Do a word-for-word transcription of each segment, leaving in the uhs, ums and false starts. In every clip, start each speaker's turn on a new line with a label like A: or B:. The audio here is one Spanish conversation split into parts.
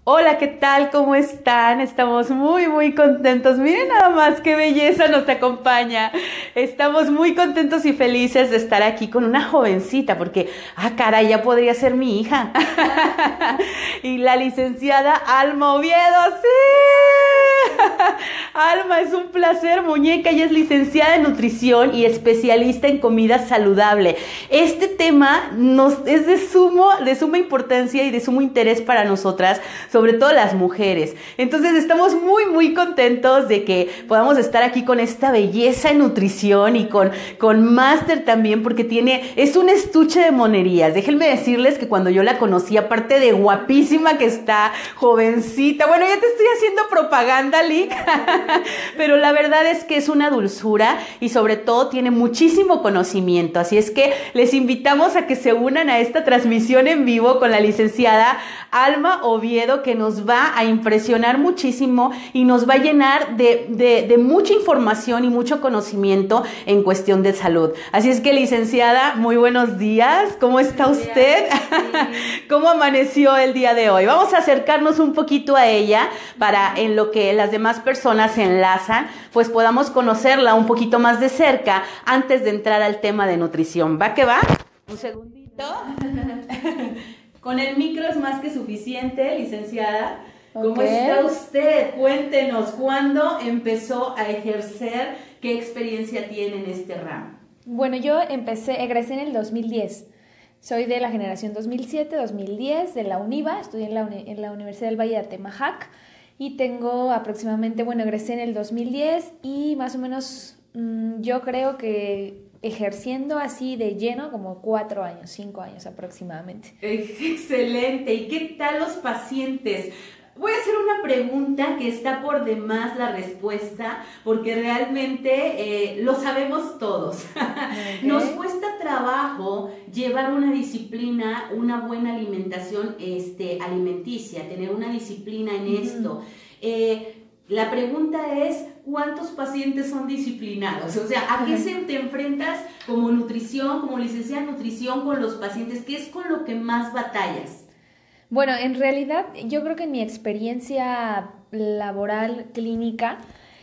A: Hola, ¿qué tal? ¿Cómo están? Estamos muy, muy contentos. Miren nada más qué belleza nos acompaña. Estamos muy contentos y felices de estar aquí con una jovencita, porque, ah, caray, ya podría ser mi hija. Y la licenciada Alma Oviedo, ¡sí! Alma, es un placer, muñeca. Ella es licenciada en nutrición y especialista en comida saludable. Este tema nos es de sumo, de suma importancia y de sumo interés para nosotras, sobre todo las mujeres. Entonces estamos muy, muy contentos de que podamos estar aquí con esta belleza en nutrición y con, con máster también, porque tiene, es un estuche de monerías. Déjenme decirles que cuando yo la conocí, aparte de guapísima que está, jovencita, bueno, ya te estoy haciendo propaganda, Lick, pero la verdad es que es una dulzura y sobre todo tiene muchísimo conocimiento. Así es que les invitamos a que se unan a esta transmisión en vivo con la licenciada Alma Oviedo, que nos va a impresionar muchísimo y nos va a llenar de, de, de mucha información y mucho conocimiento en cuestión de salud. Así es que, licenciada, muy buenos días. ¿Cómo está usted? ¿Cómo amaneció el día de hoy? Vamos a acercarnos un poquito a ella para, en lo que las demás personas se enlazan, pues podamos conocerla un poquito más de cerca antes de entrar al tema de nutrición. ¿Va que va? Un segundito. Con el micro es más que suficiente, licenciada. ¿Cómo
B: Okay.
A: está usted? Cuéntenos, ¿cuándo empezó a ejercer? ¿Qué experiencia tiene en este ramo?
B: Bueno, yo empecé, egresé en el dos mil diez. Soy de la generación dos mil siete, dos mil diez, de la UNIVA, estudié en la, uni, en la Universidad del Valle de Atemajac y tengo aproximadamente, bueno, egresé en el dos mil diez y más o menos mmm, yo creo que ejerciendo así de lleno como cuatro años, cinco años aproximadamente.
A: Excelente. ¿Y qué tal los pacientes? Voy a hacer una pregunta que está por demás la respuesta, porque realmente eh, lo sabemos todos. Okay. Nos cuesta trabajo llevar una disciplina, una buena alimentación este, alimenticia, tener una disciplina en uh-huh. esto. Eh, la pregunta es, ¿cuántos pacientes son disciplinados? O sea, ¿a qué se te enfrentas como nutrición, como licenciada en nutrición con los pacientes? ¿Qué es con lo que más batallas?
B: Bueno, en realidad yo creo que en mi experiencia laboral clínica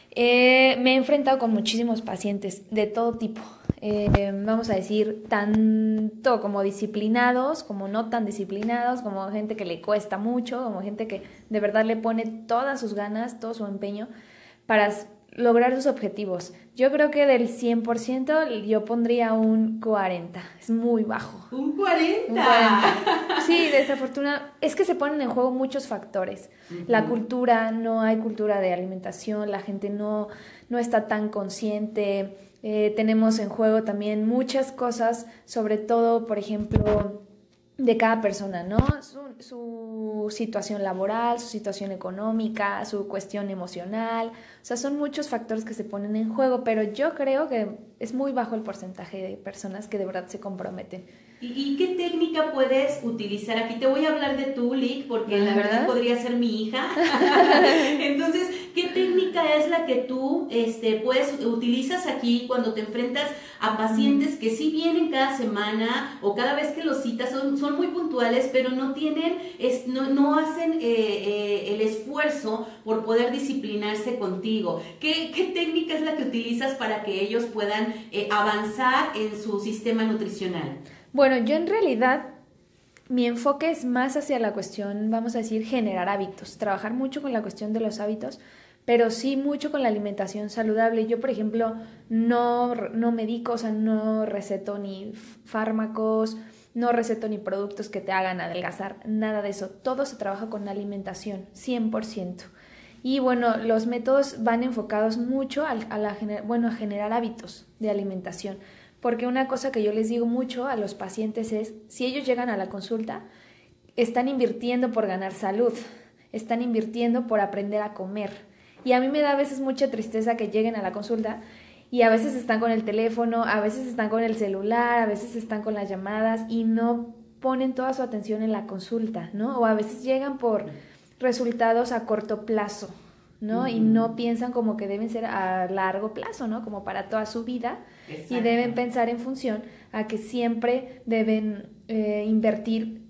B: eh, me he enfrentado con muchísimos pacientes de todo tipo. Eh, vamos a decir, tanto como disciplinados, como no tan disciplinados, como gente que le cuesta mucho, como gente que de verdad le pone todas sus ganas, todo su empeño para lograr sus objetivos. Yo creo que del cien por ciento yo pondría un cuarenta, es muy bajo.
A: ¿Un cuarenta?
B: Un cuarenta. Sí, desafortunadamente, es que se ponen en juego muchos factores. Uh-huh. La cultura, no hay cultura de alimentación, la gente no, no está tan consciente, eh, tenemos en juego también muchas cosas, sobre todo, por ejemplo, de cada persona, ¿no? Su, su situación laboral, su situación económica, su cuestión emocional, o sea, son muchos factores que se ponen en juego, pero yo creo que es muy bajo el porcentaje de personas que de verdad se comprometen.
A: ¿Y, y qué técnica puedes utilizar? Aquí te voy a hablar de tu, Lick, porque uh-huh. la verdad podría ser mi hija. Entonces, ¿qué técnica es la que tú este, puedes, utilizas aquí cuando te enfrentas a pacientes que sí vienen cada semana o cada vez que los citas son, son muy puntuales, pero no tienen, es, no, no hacen eh, eh, el esfuerzo por poder disciplinarse contigo? ¿Qué, qué técnica es la que utilizas para que ellos puedan eh, avanzar en su sistema nutricional?
B: Bueno, yo en realidad mi enfoque es más hacia la cuestión, vamos a decir, generar hábitos, trabajar mucho con la cuestión de los hábitos, pero sí mucho con la alimentación saludable. Yo, por ejemplo, no, no medico, o sea, no receto ni fármacos, no receto ni productos que te hagan adelgazar, nada de eso. Todo se trabaja con alimentación, cien por ciento. Y bueno, los métodos van enfocados mucho a, a, la, bueno, a generar hábitos de alimentación. Porque una cosa que yo les digo mucho a los pacientes es, si ellos llegan a la consulta, están invirtiendo por ganar salud, están invirtiendo por aprender a comer. Y a mí me da a veces mucha tristeza que lleguen a la consulta y a veces están con el teléfono, a veces están con el celular, a veces están con las llamadas y no ponen toda su atención en la consulta, ¿no? O a veces llegan por resultados a corto plazo, ¿no? Uh-huh. Y no piensan como que deben ser a largo plazo, ¿no? Como para toda su vida. Exacto. Y deben pensar en función a que siempre deben eh, invertir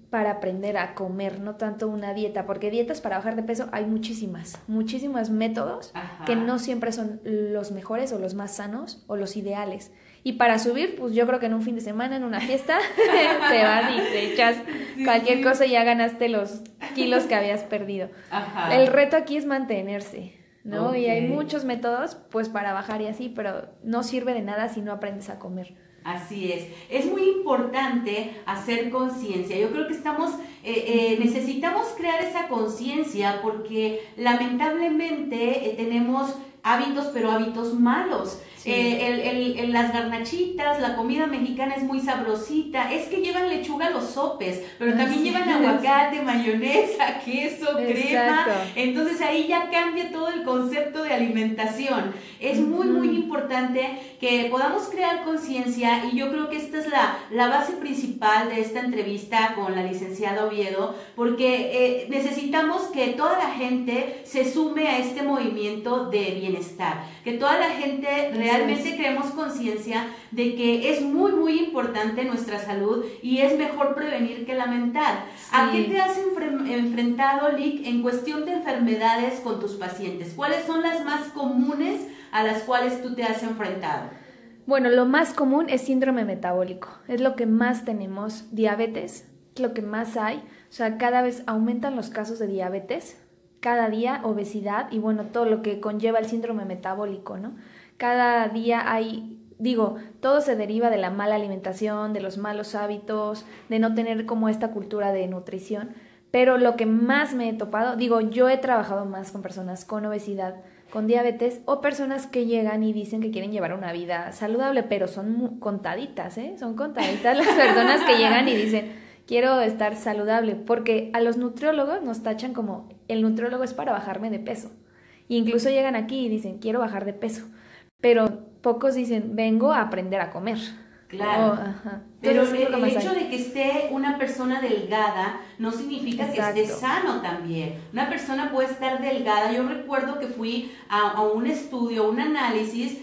B: para aprender a comer, no tanto una dieta, porque dietas para bajar de peso hay muchísimas, muchísimos métodos. Ajá. Que no siempre son los mejores o los más sanos o los ideales. Y para subir, pues yo creo que en un fin de semana, en una fiesta, te vas y te echas sí, cualquier sí. cosa y ya ganaste los kilos que habías perdido. Ajá. El reto aquí es mantenerse, ¿no? Okay. Y hay muchos métodos, pues, para bajar y así, pero no sirve de nada si no aprendes a comer.
A: Así es. Es muy importante hacer conciencia. Yo creo que estamos, eh, eh, necesitamos crear esa conciencia porque lamentablemente eh, tenemos hábitos, pero hábitos malos. Sí. Eh, el, el, el, las garnachitas, la comida mexicana es muy sabrosita. Es que llevan lechuga a los sopes, pero también sí. llevan aguacate, mayonesa, queso, crema. Exacto. Entonces ahí ya cambia todo el concepto de alimentación. Es muy, uh-huh. muy importante que podamos crear conciencia y yo creo que esta es la, la base principal de esta entrevista con la licenciada Oviedo, porque eh, necesitamos que toda la gente se sume a este movimiento de bienestar, que toda la gente realmente creemos conciencia de que es muy muy importante nuestra salud y es mejor prevenir que lamentar. Sí. ¿A qué te has enfre- enfrentado, Lic, en cuestión de enfermedades con tus pacientes? ¿Cuáles son las más comunes a las cuales tú te has enfrentado?
B: Bueno, lo más común es síndrome metabólico, es lo que más tenemos. Diabetes, es lo que más hay, o sea, cada vez aumentan los casos de diabetes, cada día obesidad y bueno, todo lo que conlleva el síndrome metabólico, ¿no? Cada día hay, digo, todo se deriva de la mala alimentación, de los malos hábitos, de no tener como esta cultura de nutrición, pero lo que más me he topado, digo, yo he trabajado más con personas con obesidad, con diabetes o personas que llegan y dicen que quieren llevar una vida saludable, pero son muy contaditas, ¿eh? Son contaditas las personas que llegan y dicen, quiero estar saludable, porque a los nutriólogos nos tachan como, el nutriólogo es para bajarme de peso. E incluso llegan aquí y dicen, quiero bajar de peso. Pero pocos dicen, vengo a aprender a comer.
A: Claro, oh, ajá. Pero el, el hecho hay. de que esté una persona delgada no significa Exacto. que esté sano también. Una persona puede estar delgada. Yo recuerdo que fui a, a un estudio, un análisis,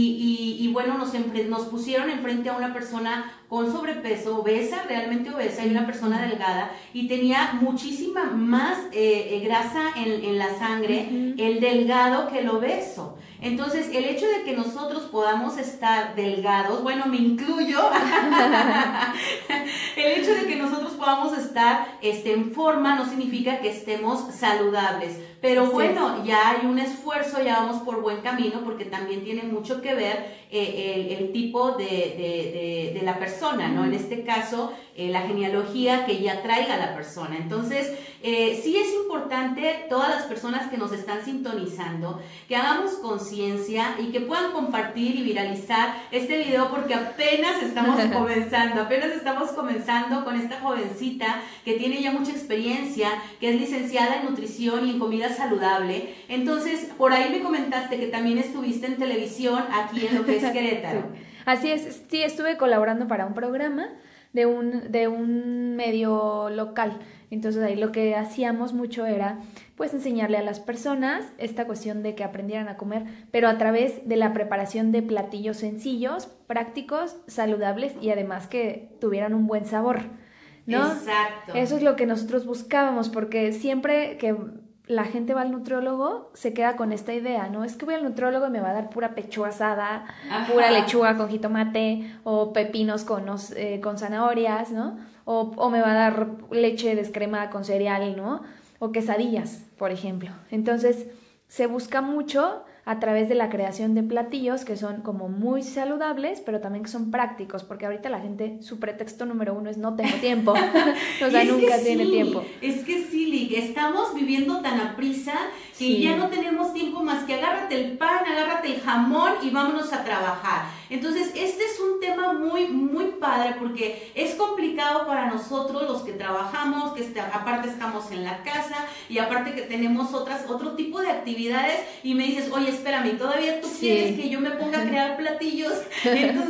A: y, y, y bueno, nos, nos pusieron enfrente a una persona con sobrepeso, obesa, realmente obesa, y una persona delgada, y tenía muchísima más eh, grasa en, en la sangre, uh-huh. el delgado que el obeso. Entonces, el hecho de que nosotros podamos estar delgados, bueno, me incluyo, el hecho de que nosotros podamos estar este, en forma no significa que estemos saludables. Pero Así bueno, es. ya hay un esfuerzo, ya vamos por buen camino, porque también tiene mucho que ver eh, el, el tipo de, de, de, de la persona, ¿no? En este caso, eh, la genealogía que ya traiga la persona. Entonces, eh, sí es importante, todas las personas que nos están sintonizando, que hagamos conciencia y que puedan compartir y viralizar este video, porque apenas estamos comenzando, apenas estamos comenzando con esta jovencita que tiene ya mucha experiencia, que es licenciada en nutrición y en comida saludable. Entonces, por ahí me comentaste que también estuviste en televisión aquí en lo que es Querétaro.
B: Sí. Así es, sí, estuve colaborando para un programa de un, de un medio local. Entonces ahí lo que hacíamos mucho era pues enseñarle a las personas esta cuestión de que aprendieran a comer, pero a través de la preparación de platillos sencillos, prácticos, saludables y además que tuvieran un buen sabor, ¿no?
A: Exacto.
B: Eso es lo que nosotros buscábamos, porque siempre que la gente va al nutriólogo, se queda con esta idea, ¿no? Es que voy al nutriólogo y me va a dar pura pechuga asada, Ajá. pura lechuga con jitomate, o pepinos con, eh, con zanahorias, ¿no? O, o me va a dar leche descremada con cereal, ¿no? O quesadillas, por ejemplo. Entonces, se busca mucho a través de la creación de platillos que son como muy saludables, pero también que son prácticos, porque ahorita la gente, su pretexto número uno es no tengo tiempo, o sea, nunca
A: sí,
B: tiene tiempo.
A: Es que sí, Lic, estamos viviendo tan aprisa que sí. ya no tenemos tiempo más que agárrate el pan, agárrate el jamón y vámonos a trabajar. Entonces, este es un tema muy, muy padre, porque es complicado para nosotros los que trabajamos, que está, aparte estamos en la casa y aparte que tenemos otras, otro tipo de actividades, y me dices, oye, espérame, todavía tú sí. quieres que yo me ponga a crear platillos. Entonces,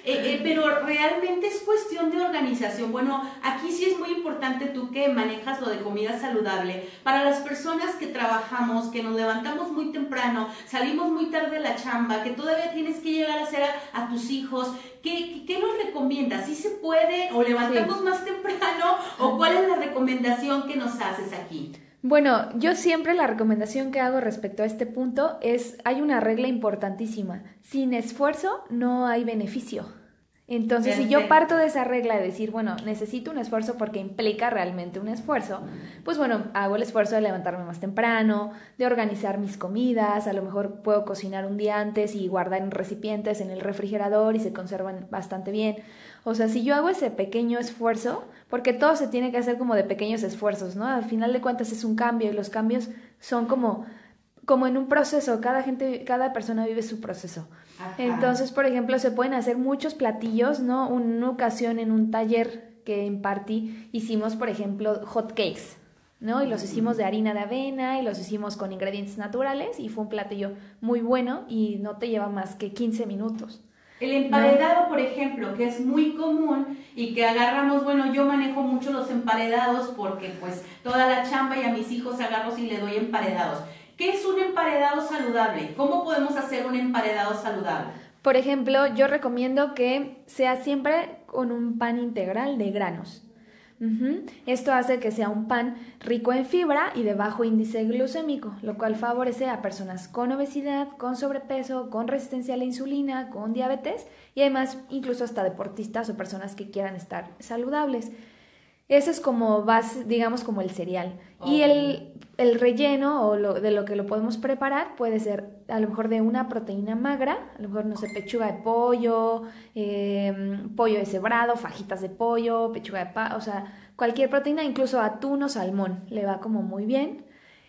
A: eh, pero realmente es cuestión de organización. Bueno, aquí sí es muy importante tú que manejas lo de comida saludable. Para las personas que trabajamos, que nos levantamos muy temprano, salimos muy tarde de la chamba, que todavía tienes que llegar a hacer a, a tus hijos, ¿qué, qué nos recomiendas? ¿Sí se puede o levantarnos sí. más temprano o cuál es la recomendación que nos haces aquí?
B: Bueno, yo siempre la recomendación que hago respecto a este punto es, hay una regla importantísima, sin esfuerzo no hay beneficio. Entonces, Perfecto. Si yo parto de esa regla de decir, bueno, necesito un esfuerzo porque implica realmente un esfuerzo, pues bueno, hago el esfuerzo de levantarme más temprano, de organizar mis comidas, a lo mejor puedo cocinar un día antes y guardar en recipientes en el refrigerador y se conservan bastante bien. O sea, si yo hago ese pequeño esfuerzo, porque todo se tiene que hacer como de pequeños esfuerzos, ¿no? Al final de cuentas es un cambio y los cambios son como, como en un proceso, cada gente, cada persona vive su proceso. Ajá. Entonces, por ejemplo, se pueden hacer muchos platillos, ¿no? Una ocasión en un taller que impartí, hicimos, por ejemplo, hot cakes, ¿no? Y los hicimos de harina de avena y los hicimos con ingredientes naturales y fue un platillo muy bueno y no te lleva más que quince minutos.
A: El emparedado, ¿no? Por ejemplo, que es muy común y que agarramos, bueno, yo manejo mucho los emparedados porque pues toda la chamba y a mis hijos agarro y le doy emparedados. ¿Qué es un emparedado saludable? ¿Cómo podemos hacer un emparedado saludable?
B: Por ejemplo, yo recomiendo que sea siempre con un pan integral de granos. Uh-huh. Esto hace que sea un pan rico en fibra y de bajo índice glucémico, lo cual favorece a personas con obesidad, con sobrepeso, con resistencia a la insulina, con diabetes y además incluso hasta deportistas o personas que quieran estar saludables. Ese es como base, digamos, como el cereal. Oh. Y el, el relleno o lo, de lo que lo podemos preparar puede ser a lo mejor de una proteína magra, a lo mejor, no sé, pechuga de pollo, eh, pollo deshebrado, fajitas de pollo, pechuga de pa, o sea, cualquier proteína, incluso atún o salmón, le va como muy bien.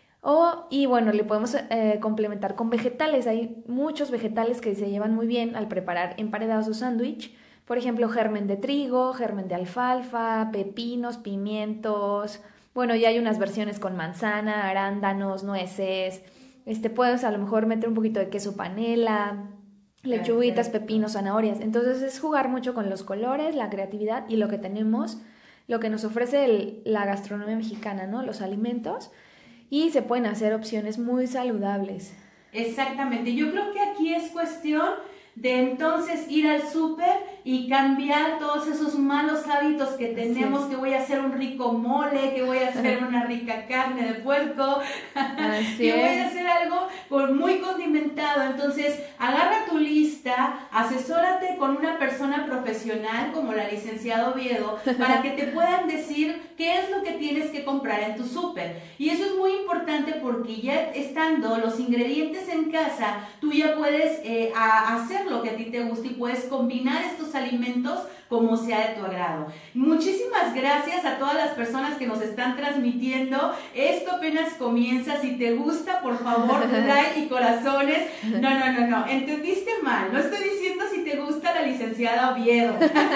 B: O, y bueno, le podemos eh, complementar con vegetales. Hay muchos vegetales que se llevan muy bien al preparar emparedados o sándwich. Por ejemplo, germen de trigo, germen de alfalfa, pepinos, pimientos. Bueno, ya hay unas versiones con manzana, arándanos, nueces. Este, puedes a lo mejor meter un poquito de queso panela, lechuguitas, pepinos, zanahorias. Entonces es jugar mucho con los colores, la creatividad y lo que tenemos, lo que nos ofrece el, la gastronomía mexicana, ¿no? Los alimentos. Y se pueden hacer opciones muy saludables.
A: Exactamente. Yo creo que aquí es cuestión de entonces ir al súper y cambiar todos esos malos hábitos que tenemos, que voy a hacer un rico mole, que voy a hacer una rica carne de puerco, que voy a hacer algo con, muy condimentado. Entonces, agarra tu lista, asesórate con una persona profesional como la licenciada Oviedo, para que te puedan decir qué es lo que tienes que comprar en tu súper. Y eso es muy importante porque ya estando los ingredientes en casa, tú ya puedes eh, a hacer lo que a ti te gusta y puedes combinar estos alimentos como sea de tu agrado. Muchísimas gracias a todas las personas que nos están transmitiendo. Esto apenas comienza. Si te gusta, por favor, like y corazones. No, no, no, no. Entendiste mal. No estoy diciendo si te gusta la licenciada Oviedo.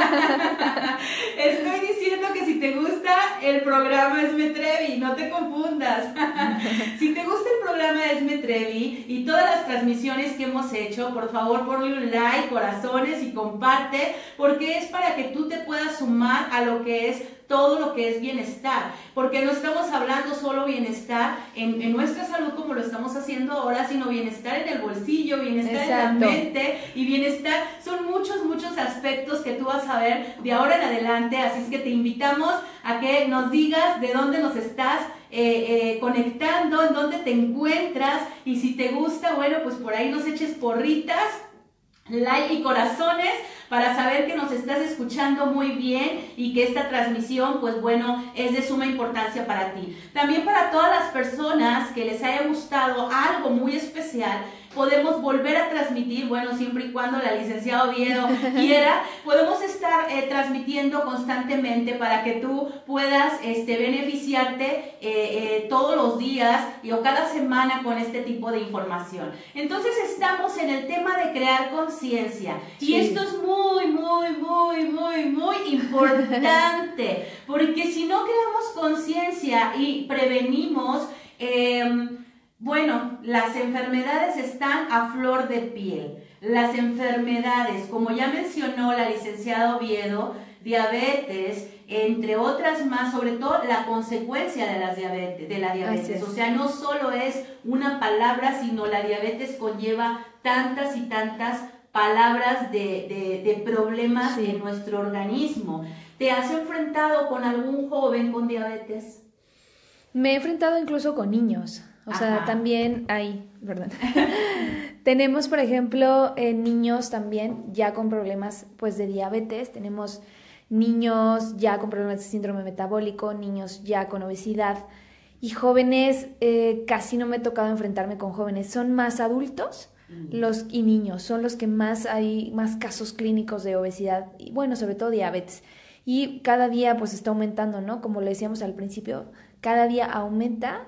A: Estoy diciendo que si te gusta el programa Esme Trevi, no te confundas. Si te gusta el programa Esme Trevi y todas las transmisiones que hemos hecho, por favor, ponle un like, corazones y comparte, porque es para que tú te puedas sumar a lo que es todo lo que es bienestar, porque no estamos hablando solo bienestar en, en nuestra salud como lo estamos haciendo ahora, sino bienestar en el bolsillo, bienestar Exacto. en la mente y bienestar, son muchos, muchos aspectos que tú vas a ver de ahora en adelante, así es que te invitamos a que nos digas de dónde nos estás eh, eh, conectando, en dónde te encuentras y si te gusta, bueno, pues por ahí nos eches porritas, like y corazones para saber que nos estás escuchando muy bien y que esta transmisión, pues bueno, es de suma importancia para ti. También para todas las personas que les haya gustado algo muy especial, podemos volver a transmitir, bueno, siempre y cuando la licenciada Oviedo quiera, podemos estar eh, transmitiendo constantemente para que tú puedas este, beneficiarte eh, eh, todos los días y o cada semana con este tipo de información. Entonces estamos en el tema de crear conciencia y sí. esto es muy, muy, muy, muy, muy importante, porque si no creamos conciencia y prevenimos, eh, Bueno, las enfermedades están a flor de piel. Las enfermedades, como ya mencionó la licenciada Oviedo, diabetes, entre otras más, sobre todo la consecuencia de, las diabetes, de la diabetes. O sea, no solo es una palabra, sino la diabetes conlleva tantas y tantas palabras de, de, de problemas sí. en nuestro organismo. ¿Te has enfrentado con algún joven con diabetes?
B: Me he enfrentado incluso con niños. O Ajá. sea, también hay, perdón. Tenemos, por ejemplo, eh, niños también ya con problemas pues de diabetes. Tenemos niños ya con problemas de síndrome metabólico, niños ya con obesidad y jóvenes, eh, casi no me he tocado enfrentarme con jóvenes, son más adultos mm. los y niños, son los que más hay más casos clínicos de obesidad y bueno, sobre todo diabetes. Y cada día pues está aumentando, ¿no? Como le decíamos al principio, cada día aumenta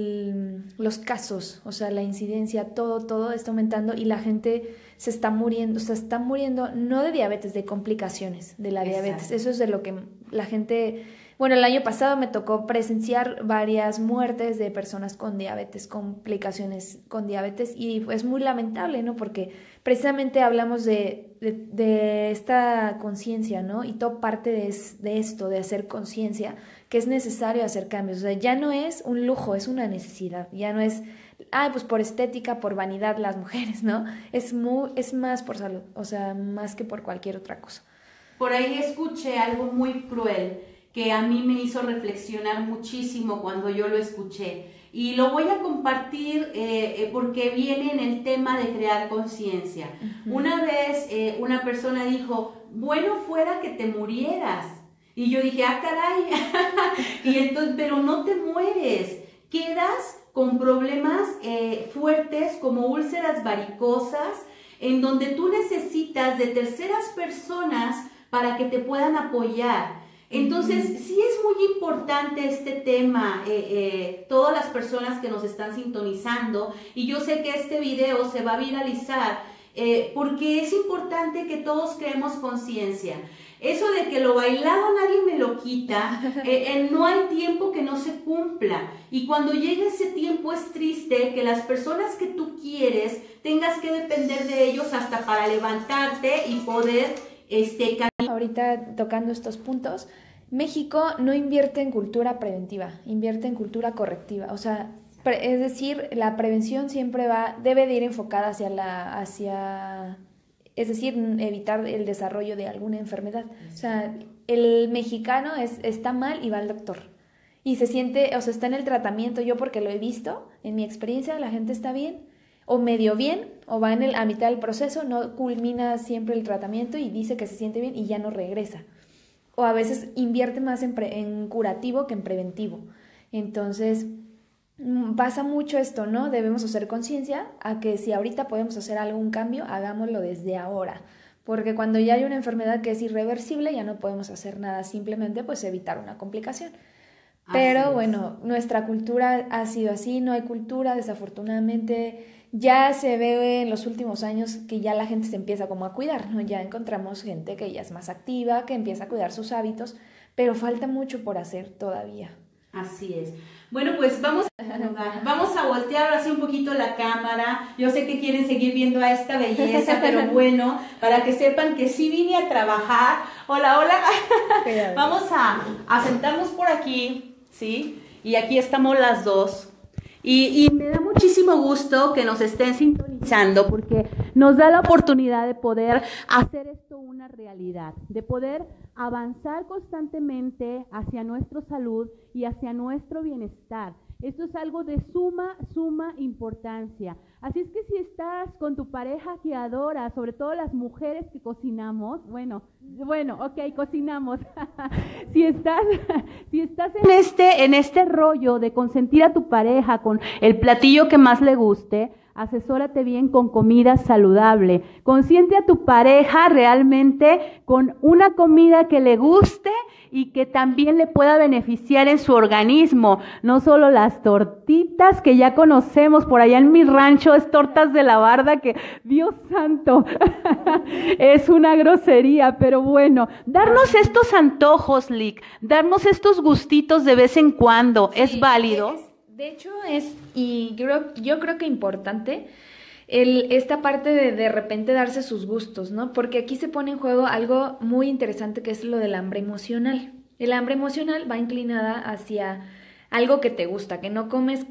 B: el, los casos, o sea, la incidencia, todo, todo está aumentando y la gente se está muriendo, se está muriendo no de diabetes, de complicaciones de la Exacto. diabetes. Eso es de lo que la gente... Bueno, el año pasado me tocó presenciar varias muertes de personas con diabetes, complicaciones con diabetes y es muy lamentable, ¿no? Porque precisamente hablamos de, de, de esta conciencia, ¿no? Y todo parte de, de esto, de hacer conciencia, que es necesario hacer cambios. O sea, ya no es un lujo, es una necesidad. Ya no es, ah, pues por estética, por vanidad las mujeres, ¿no? Es, muy, es más por salud, o sea, más que por cualquier otra cosa.
A: Por ahí escuché algo muy cruel que a mí me hizo reflexionar muchísimo cuando yo lo escuché. Y lo voy a compartir eh, porque viene en el tema de crear conciencia. Uh-huh. Una vez eh, una persona dijo, bueno fuera que te murieras. Y yo dije, ah, caray. y entonces, pero no te mueres. Quedas con problemas eh, fuertes como úlceras varicosas, en donde tú necesitas de terceras personas para que te puedan apoyar. Entonces, sí es muy importante este tema, eh, eh, todas las personas que nos están sintonizando, y yo sé que este video se va a viralizar, eh, porque es importante que todos creemos conciencia. Eso de que lo bailado nadie me lo quita, eh, eh, no hay tiempo que no se cumpla, y cuando llega ese tiempo es triste que las personas que tú quieres tengas que depender de ellos hasta para levantarte y poder... Este,
B: Ahorita tocando estos puntos, México no invierte en cultura preventiva, invierte en cultura correctiva, o sea, pre, es decir, la prevención siempre va, debe de ir enfocada hacia la, hacia, es decir, evitar el desarrollo de alguna enfermedad. O sea, el mexicano es, está mal y va al doctor y se siente, o sea, está en el tratamiento. Yo porque lo he visto, en mi experiencia, la gente está bien o medio bien, o va en el, a mitad del proceso, no culmina siempre el tratamiento y dice que se siente bien y ya no regresa. O a veces invierte más en, pre, en curativo que en preventivo. Entonces, pasa mucho esto, ¿no? Debemos hacer conciencia a que si ahorita podemos hacer algún cambio, hagámoslo desde ahora. Porque cuando ya hay una enfermedad que es irreversible, ya no podemos hacer nada, simplemente pues evitar una complicación. Pero bueno, nuestra cultura ha sido así, no hay cultura, desafortunadamente. Ya se ve en los últimos años que ya la gente se empieza como a cuidar, ¿no? Ya encontramos gente que ya es más activa, que empieza a cuidar sus hábitos, pero falta mucho por hacer todavía.
A: Así es. Bueno, pues vamos a, vamos a voltear así un poquito la cámara. Yo sé que quieren seguir viendo a esta belleza, pero bueno, para que sepan que sí vine a trabajar. Hola, hola. Vamos a, a sentarnos por aquí, ¿sí? Y aquí estamos las dos. Y, y me da muchísimo gusto que nos estén sintonizando porque nos da la oportunidad de poder hacer esto una realidad, de poder avanzar constantemente hacia nuestra salud y hacia nuestro bienestar. Esto es algo de suma, suma importancia. Así es que si estás con tu pareja que adoras, sobre todo las mujeres que cocinamos, bueno, bueno, ok, cocinamos. si estás, si estás en este, en este rollo de consentir a tu pareja con el platillo que más le guste, asesórate bien con comida saludable. Consiente a tu pareja realmente con una comida que le guste y que también le pueda beneficiar en su organismo. No solo las tortitas que ya conocemos por allá en mi rancho, es tortas de la barda que, Dios santo, es una grosería, pero bueno, darnos estos antojos, Lick, darnos estos gustitos de vez en cuando, ¿es
B: sí,
A: válido?
B: Es, De hecho es, y creo, yo creo que importante, el, esta parte de de repente darse sus gustos, ¿no? Porque aquí se pone en juego algo muy interesante que es lo del hambre emocional. El hambre emocional va inclinada hacia algo que te gusta, que no comes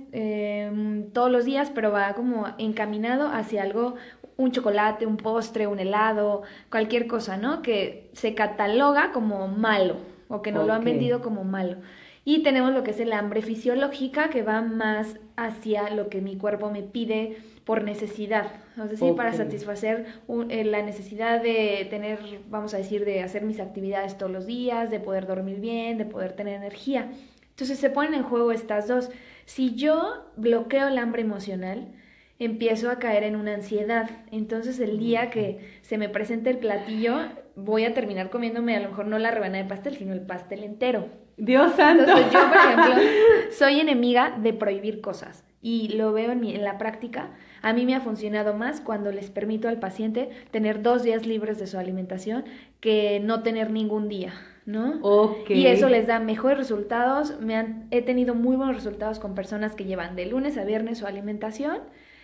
B: eh, todos los días, pero va como encaminado hacia algo, un chocolate, un postre, un helado, cualquier cosa, ¿no? Que se cataloga como malo o que nos lo han
A: Ok.
B: vendido como malo. Y tenemos lo que es el hambre fisiológica, que va más hacia lo que mi cuerpo me pide por necesidad, es decir, para
A: Ok.
B: satisfacer un- eh, la necesidad de tener, vamos a decir, de hacer mis actividades todos los días, de poder dormir bien, de poder tener energía. Entonces se ponen en juego estas dos. Si yo bloqueo el hambre emocional, empiezo a caer en una ansiedad. Entonces el día que se me presente el platillo, voy a terminar comiéndome a lo mejor no la rebanada de pastel, sino el pastel entero.
A: Dios santo.
B: Entonces yo, por ejemplo, soy enemiga de prohibir cosas y lo veo en, mi, en la práctica. A mí me ha funcionado más cuando les permito al paciente tener dos días libres de su alimentación que no tener ningún día, ¿no?
A: Ok.
B: Y eso les da mejores resultados. Me han, he tenido muy buenos resultados con personas que llevan de lunes a viernes su alimentación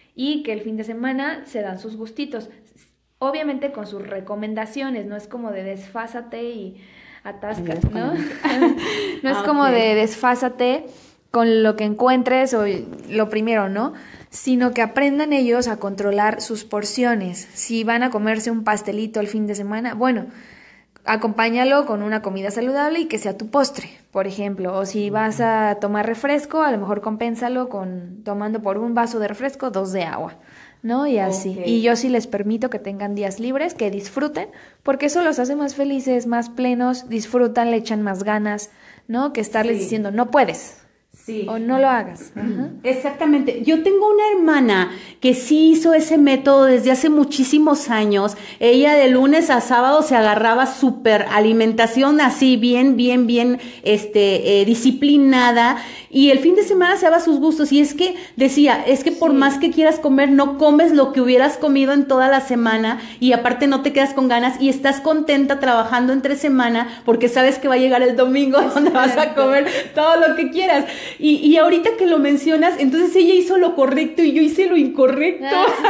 B: y que el fin de semana se dan sus gustitos. Obviamente con sus recomendaciones, no es como de desfásate y atascas, ¿no? No es
A: Ah,
B: como
A: ok.
B: de desfásate con lo que encuentres o lo primero, ¿no? Sino que aprendan ellos a controlar sus porciones. Si van a comerse un pastelito el fin de semana, bueno, acompáñalo con una comida saludable y que sea tu postre, por ejemplo. O si vas a tomar refresco, a lo mejor compénsalo con tomando por un vaso de refresco, dos de agua, ¿no? Y así.
A: Ok.
B: Y yo sí les permito que tengan días libres, que disfruten, porque eso los hace más felices, más plenos, disfrutan, le echan más ganas, ¿no? Que estarles
A: Sí.
B: diciendo, no puedes
A: Sí.
B: o no lo hagas. Ajá.
A: Exactamente. Yo tengo una hermana que sí hizo ese método desde hace muchísimos años. Ella de lunes a sábado se agarraba súper alimentación así, bien, bien, bien, este, eh, disciplinada. Y el fin de semana se daba sus gustos. Y es que decía, es que por
B: Sí.
A: más que quieras comer, no comes lo que hubieras comido en toda la semana. Y aparte no te quedas con ganas y estás contenta trabajando entre semana porque sabes que va a llegar el domingo donde vas a comer todo lo que quieras. Y, y ahorita que lo mencionas, entonces ella hizo lo correcto y yo hice lo incorrecto.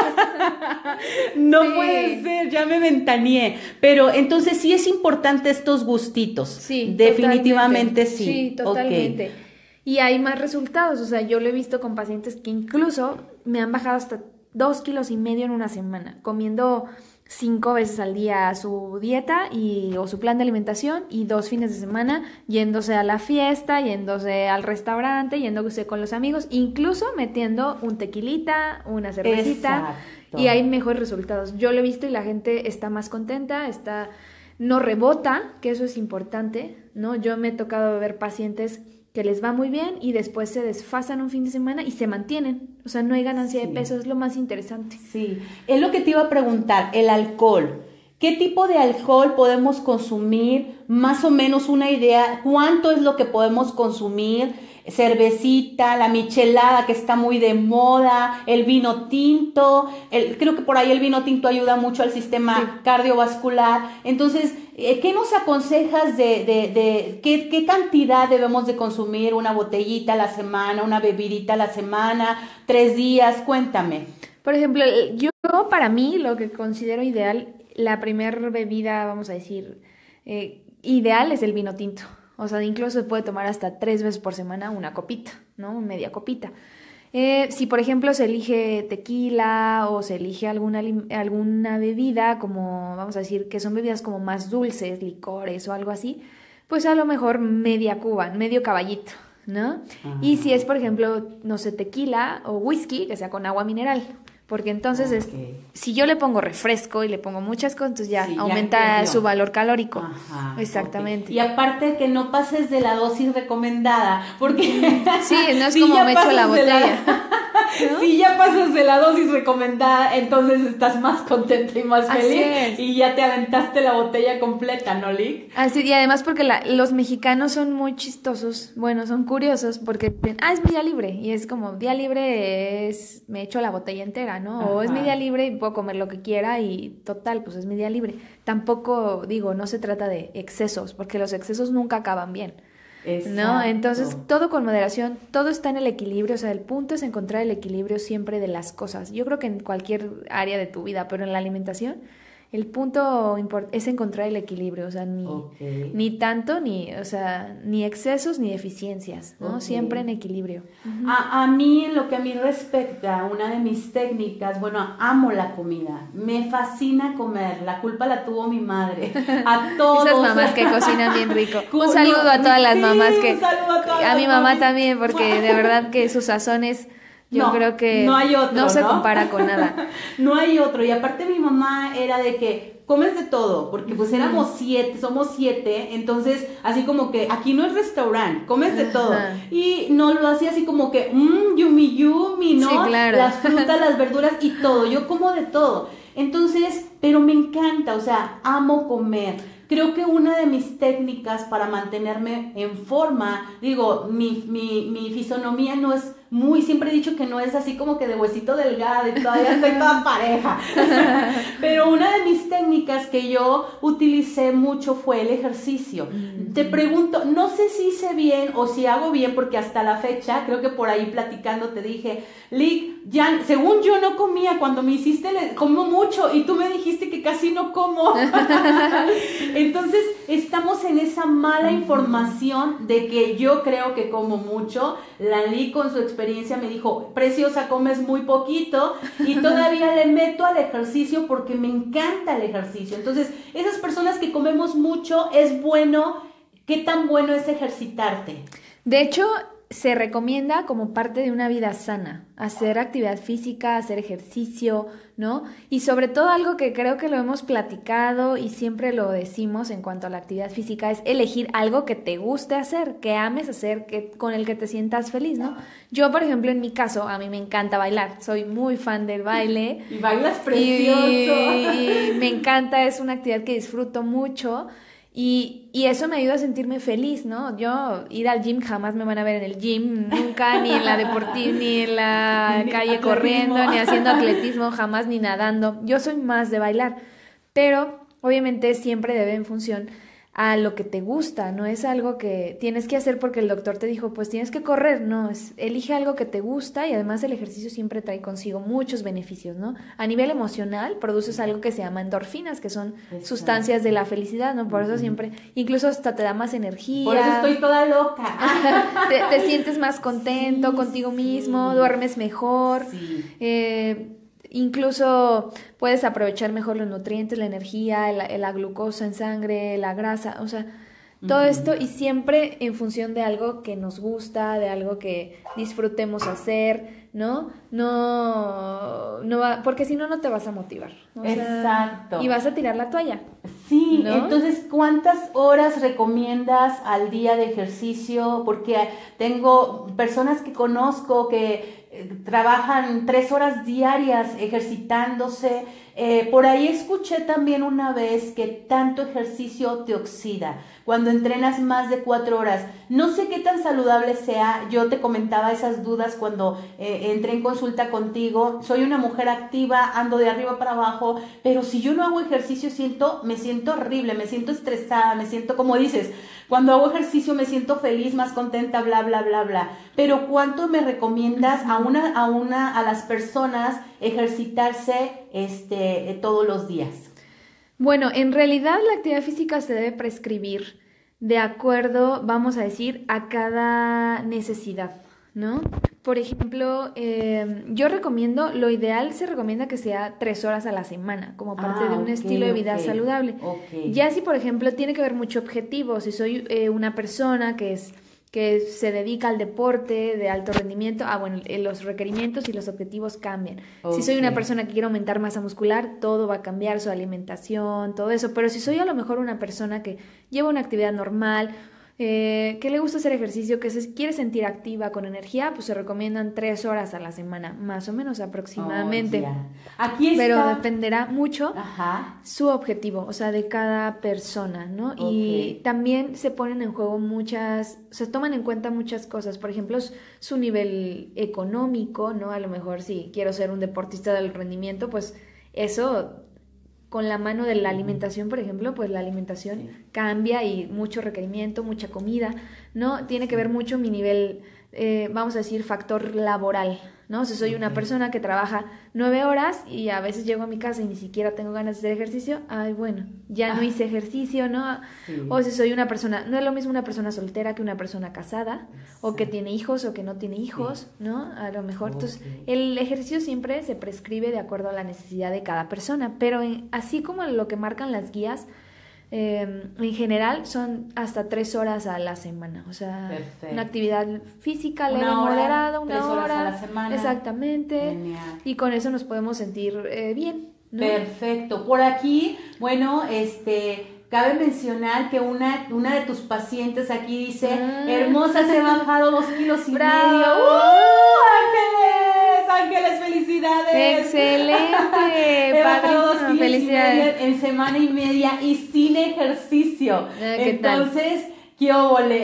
A: No
B: Sí.
A: puede ser, ya me ventaneé. Pero entonces sí es importante estos gustitos.
B: Sí,
A: Definitivamente
B: totalmente.
A: sí.
B: Sí,
A: Ok.
B: totalmente. Y hay más resultados, o sea, yo lo he visto con pacientes que incluso me han bajado hasta dos kilos y medio en una semana, comiendo cinco veces al día su dieta y, o su plan de alimentación y dos fines de semana yéndose a la fiesta, yéndose al restaurante, yéndose con los amigos, incluso metiendo un tequilita, una cervecita.
A: Exacto.
B: Y hay mejores resultados. Yo lo he visto y la gente está más contenta, está, no rebota, que eso es importante, ¿no? Yo me he tocado ver pacientes que les va muy bien y después se desfasan un fin de semana y se mantienen. O sea, no hay ganancia
A: Sí.
B: de peso, es lo más interesante.
A: Sí, es lo que te iba a preguntar, el alcohol. ¿Qué tipo de alcohol podemos consumir? Más o menos una idea, ¿cuánto es lo que podemos consumir? Cervecita, la michelada que está muy de moda, el vino tinto, el, creo que por ahí el vino tinto ayuda mucho al sistema
B: Sí.
A: cardiovascular. Entonces, eh, ¿qué nos aconsejas de, de, de qué, qué cantidad debemos de consumir? ¿Una botellita a la semana, una bebidita a la semana, tres días? Cuéntame.
B: Por ejemplo, yo para mí lo que considero ideal, la primer bebida, vamos a decir, eh, ideal es el vino tinto. O sea, incluso se puede tomar hasta tres veces por semana una copita, ¿no? Media copita. Eh, si, por ejemplo, se elige tequila o se elige alguna, lim- alguna bebida, como vamos a decir, que son bebidas como más dulces, licores o algo así, pues a lo mejor media cuba, medio caballito, ¿no? Y si es, por ejemplo, no sé, tequila o whisky, que sea con agua mineral. Porque entonces, es,
A: Ok.
B: si yo le pongo refresco y le pongo muchas cosas, entonces ya
A: Sí, ya
B: aumenta
A: perdió.
B: su valor calórico.
A: Ajá,
B: Exactamente.
A: ok. Y aparte que no pases de la dosis recomendada, porque
B: Sí, no es
A: si
B: como
A: ya
B: me echo la
A: pasas de
B: botella. ¿no?
A: Si ya pasas de la dosis recomendada, entonces estás más contenta y más
B: Así
A: feliz
B: es.
A: y ya te aventaste la botella completa, ¿no, Lick?
B: Así, y además porque la- los mexicanos son muy chistosos, bueno, son curiosos porque dicen, ah, es mi día libre, y es como, día libre es, me echo la botella entera, ¿no? O es mi
A: Ajá.
B: día libre y puedo comer lo que quiera y total, pues es mi día libre. Tampoco, digo, no se trata de excesos, porque los excesos nunca acaban bien. ¿no? Entonces, todo con moderación, todo está en el equilibrio, o sea, el punto es encontrar el equilibrio siempre de las cosas. Yo creo que en cualquier área de tu vida, pero en la alimentación, el punto es encontrar el equilibrio, o sea, ni, okay. ni tanto, ni, o sea, ni excesos ni deficiencias, ¿no? Okay. Siempre en equilibrio.
A: Uh-huh. A, a mí, en lo que a mí respecta, una de mis técnicas, bueno, amo la comida, me fascina comer, la culpa la tuvo mi madre, a todos.
B: Esas mamás que cocinan bien rico. Un saludo a todas las mamás que,
A: sí, a, todas
B: a mi mamá
A: mamis.
B: También, porque de verdad que sus sazones... Yo no, creo que
A: no, hay otro,
B: no se
A: ¿no?
B: compara con nada.
A: No hay otro. Y aparte mi mamá era de que comes de todo, porque pues éramos siete, somos siete, entonces así como que aquí no es restaurante, comes de todo. Ajá. Y no lo hacía así como que, mmm, yumi yumi, ¿no?
B: Sí, claro.
A: Las frutas, las verduras y todo. Yo como de todo. Entonces, pero me encanta, o sea, amo comer. Creo que una de mis técnicas para mantenerme en forma, digo, mi, mi, mi fisonomía no es muy, siempre he dicho que no es así como que de huesito delgado y todavía estoy toda pareja, pero una de mis técnicas que yo utilicé mucho fue el ejercicio. Mm-hmm. Te pregunto, no sé si hice bien o si hago bien, porque hasta la fecha, creo que por ahí platicando te dije, Lick, ya, según yo no comía, cuando me hiciste, le, como mucho, y tú me dijiste que casi no como. Entonces, estamos en esa mala información de que yo creo que como mucho. La Lick con su experiencia me dijo, preciosa, comes muy poquito, y todavía le meto al ejercicio porque me encanta el ejercicio. Entonces, esas personas que comemos mucho, es bueno, ¿qué tan bueno es ejercitarte?
B: De hecho, se recomienda como parte de una vida sana, hacer actividad física, hacer ejercicio, ¿no? Y sobre todo algo que creo que lo hemos platicado y siempre lo decimos en cuanto a la actividad física es elegir algo que te guste hacer, que ames hacer, que, con el que te sientas feliz, ¿no? Yo, por ejemplo, en mi caso, a mí me encanta bailar, soy muy fan del baile.
A: Y bailas precioso.
B: Y, y me encanta, es una actividad que disfruto mucho. Y, y eso me ayuda a sentirme feliz, ¿no? Yo ir al gym jamás me van a ver en el gym, nunca, ni en la deportiva, ni en la ni calle atletismo. Corriendo, ni haciendo atletismo, jamás, ni nadando. Yo soy más de bailar, pero obviamente siempre debe en función a lo que te gusta, no es algo que tienes que hacer porque el doctor te dijo, pues tienes que correr, no, es, elige algo que te gusta y además el ejercicio siempre trae consigo muchos beneficios, ¿no? A nivel emocional produces algo que se llama endorfinas, que son Exacto. sustancias de la felicidad, ¿no? Por eso siempre, incluso hasta te da más energía.
A: Por eso estoy toda loca.
B: te, te sientes más contento sí, contigo mismo, sí. duermes mejor,
A: sí.
B: eh... Incluso puedes aprovechar mejor los nutrientes, la energía, la, la glucosa en sangre, la grasa, o sea, todo uh-huh. esto y siempre en función de algo que nos gusta, de algo que disfrutemos hacer, ¿no? No, no va, porque si no, no te vas a motivar. O sea,
A: Exacto.
B: Y vas a tirar la toalla.
A: Sí,
B: ¿no?
A: Entonces, ¿cuántas horas recomiendas al día de ejercicio? Porque tengo personas que conozco que trabajan tres horas diarias ejercitándose. Eh, por ahí escuché también una vez que tanto ejercicio te oxida cuando entrenas más de cuatro horas. No sé qué tan saludable sea. Yo te comentaba esas dudas cuando eh, entré en consulta contigo. Soy una mujer activa, ando de arriba para abajo, pero si yo no hago ejercicio siento, me siento horrible, me siento estresada, me siento, como dices, cuando hago ejercicio me siento feliz, más contenta, bla, bla, bla, bla. Pero ¿cuánto me recomiendas a una, a una, a las personas ejercitarse este, todos los días?
B: Bueno, en realidad la actividad física se debe prescribir de acuerdo, vamos a decir, a cada necesidad, ¿no? Por ejemplo, eh, yo recomiendo, lo ideal se recomienda que sea tres horas a la semana, como parte ah, de un okay, estilo de vida okay, saludable. Okay. Ya si, por ejemplo, tiene que ver mucho objetivo, si soy eh, una persona que es que se dedica al deporte de alto rendimiento, ah, bueno, los requerimientos y los objetivos cambian. Okay. Si soy una persona que quiere aumentar masa muscular, todo va a cambiar, su alimentación, todo eso. Pero si soy a lo mejor una persona que lleva una actividad normal, eh, que le gusta hacer ejercicio, que se quiere sentir activa, con energía, pues se recomiendan tres horas a la semana, más o menos aproximadamente.
A: Oh, yeah. Aquí está.
B: Pero dependerá mucho
A: Ajá.
B: su objetivo, o sea, de cada persona, ¿no?
A: Okay.
B: Y también se ponen en juego muchas, se toman en cuenta muchas cosas, por ejemplo, su nivel económico, ¿no? A lo mejor si quiero ser un deportista del rendimiento, pues eso con la mano de la alimentación, por ejemplo, pues la alimentación sí. cambia y mucho requerimiento, mucha comida, ¿no? Tiene que ver mucho mi nivel, eh, vamos a decir, factor laboral, ¿no? Si soy una persona que trabaja nueve horas y a veces llego a mi casa y ni siquiera tengo ganas de hacer ejercicio, ay, bueno, ya no hice ejercicio, ¿no? Sí. O si soy una persona, no es lo mismo una persona soltera que una persona casada, sí. o que tiene hijos o que no tiene hijos, sí. ¿no? A lo mejor, okay. Entonces, el ejercicio siempre se prescribe de acuerdo a la necesidad de cada persona, pero en, así como lo que marcan las guías, Eh, en general son hasta tres horas a la semana, o sea, perfecto. Una actividad física leve, una hora, moderada, una
A: tres
B: hora
A: horas a la semana.
B: Exactamente. Genial. Y con eso nos podemos sentir eh, bien, ¿no?
A: Perfecto. Por aquí, bueno, este, cabe mencionar que una, una de tus pacientes aquí dice, ah. hermosa, se ha bajado dos kilos y
B: ¡bravo!
A: medio. ¡Uh, Ángeles! Ángeles, felicidades.
B: Excelente.
A: He bajado dos kilos felicidades. Y en semana y media y sin ejercicio.
B: Ah, ¿qué
A: Entonces, tal? ¡Qué óvole!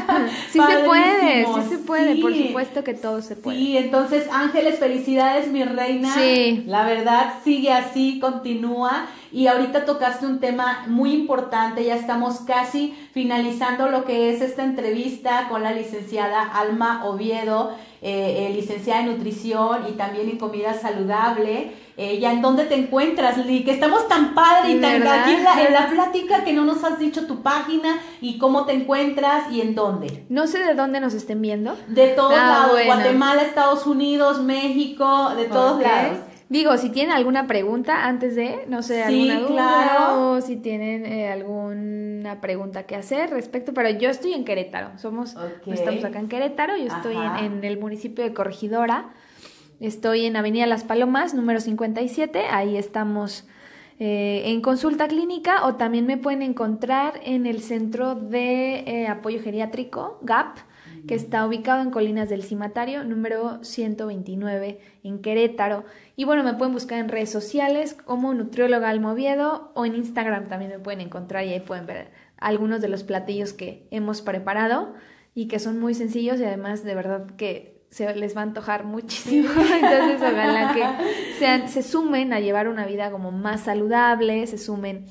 B: Sí se puede, sí se puede, sí. Por supuesto que todo se puede.
A: Sí, entonces, Ángeles, felicidades, mi reina.
B: Sí.
A: La verdad, sigue así, continúa. Y ahorita tocaste un tema muy importante, ya estamos casi finalizando lo que es esta entrevista con la licenciada Alma Oviedo, eh, eh, licenciada en nutrición y también en comida saludable. Eh, ¿ya en dónde te encuentras, Li? Que estamos tan padre y tan aquí en la, en la plática que no nos has dicho tu página y cómo te encuentras y en dónde.
B: No sé de dónde nos estén viendo.
A: De todos
B: ah,
A: lados,
B: bueno.
A: Guatemala, Estados Unidos, México, de todos
B: okay.
A: lados.
B: Digo, si tienen alguna pregunta antes de, no sé,
A: sí,
B: alguna duda
A: claro.
B: o si tienen eh, alguna pregunta que hacer respecto, pero yo estoy en Querétaro, somos, okay. estamos acá en Querétaro, yo estoy en, en el municipio de Corregidora, estoy en Avenida Las Palomas, número cincuenta y siete, ahí estamos eh, en consulta clínica o también me pueden encontrar en el Centro de eh, Apoyo Geriátrico, G A P, que está ubicado en Colinas del Cimatario, número ciento veintinueve, en Querétaro. Y bueno, me pueden buscar en redes sociales como Nutrióloga Alma Oviedo o en Instagram también me pueden encontrar y ahí pueden ver algunos de los platillos que hemos preparado y que son muy sencillos y además de verdad que se les va a antojar muchísimo. Entonces ojalá que sean, se sumen a llevar una vida como más saludable, se sumen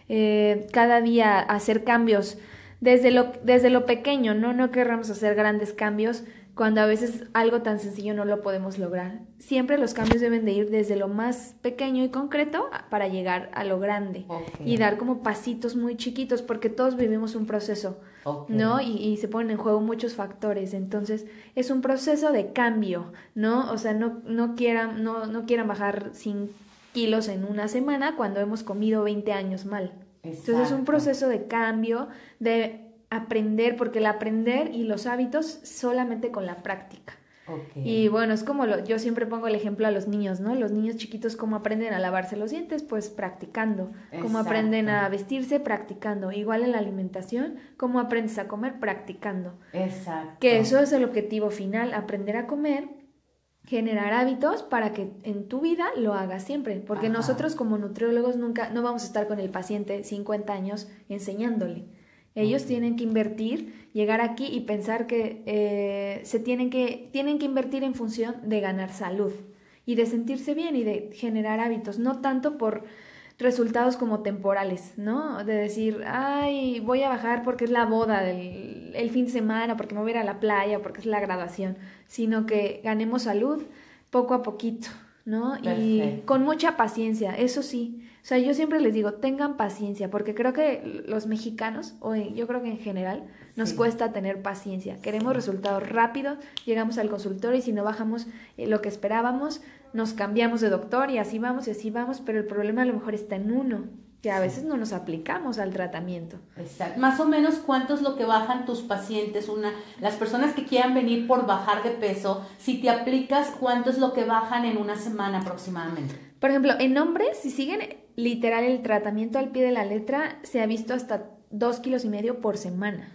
B: eh, cada día a hacer cambios Desde lo, desde lo pequeño, ¿no? No querramos hacer grandes cambios cuando a veces algo tan sencillo no lo podemos lograr. Siempre los cambios deben de ir desde lo más pequeño y concreto para llegar a lo grande. Okay. Y dar como pasitos muy chiquitos porque todos vivimos un proceso, okay. ¿no? Y, y se ponen en juego muchos factores. Entonces, es un proceso de cambio, ¿no? O sea, no, no, quieran, no, no quieran bajar cinco kilos en una semana cuando hemos comido veinte años mal. Exacto. Entonces es un proceso de cambio, de aprender, porque el aprender y los hábitos solamente con la práctica. Okay. Y bueno, es como lo, yo siempre pongo el ejemplo a los niños, ¿no? Los niños chiquitos, ¿cómo aprenden a lavarse los dientes? Pues practicando. Exacto. ¿Cómo aprenden a vestirse? Practicando. Igual en la alimentación, ¿cómo aprendes a comer? Practicando.
A: Exacto.
B: Que eso es el objetivo final, aprender a comer, generar hábitos para que en tu vida lo hagas siempre, porque Ajá. nosotros como nutriólogos nunca, no vamos a estar con el paciente cincuenta años enseñándole. Ellos okay. tienen que invertir, llegar aquí y pensar que, eh, se tienen que tienen que invertir en función de ganar salud y de sentirse bien y de generar hábitos, no tanto por resultados como temporales, ¿no? De decir, ay, voy a bajar porque es la boda del el fin de semana, porque me voy a ir a la playa, porque es la graduación, sino que ganemos salud poco a poquito, ¿no? Perfecto. Y con mucha paciencia, eso sí. O sea, yo siempre les digo, tengan paciencia, porque creo que los mexicanos, o yo creo que en general, nos sí. cuesta tener paciencia. Queremos sí. resultados rápidos, llegamos al consultorio y si no bajamos eh, lo que esperábamos, nos cambiamos de doctor y así vamos y así vamos, pero el problema a lo mejor está en uno, que a veces no nos aplicamos al tratamiento.
A: Exacto. Más o menos, ¿cuánto es lo que bajan tus pacientes? Una, las personas que quieran venir por bajar de peso, si te aplicas, ¿cuánto es lo que bajan en una semana aproximadamente?
B: Por ejemplo, en hombres, si siguen literal el tratamiento al pie de la letra, se ha visto hasta dos kilos y medio por semana.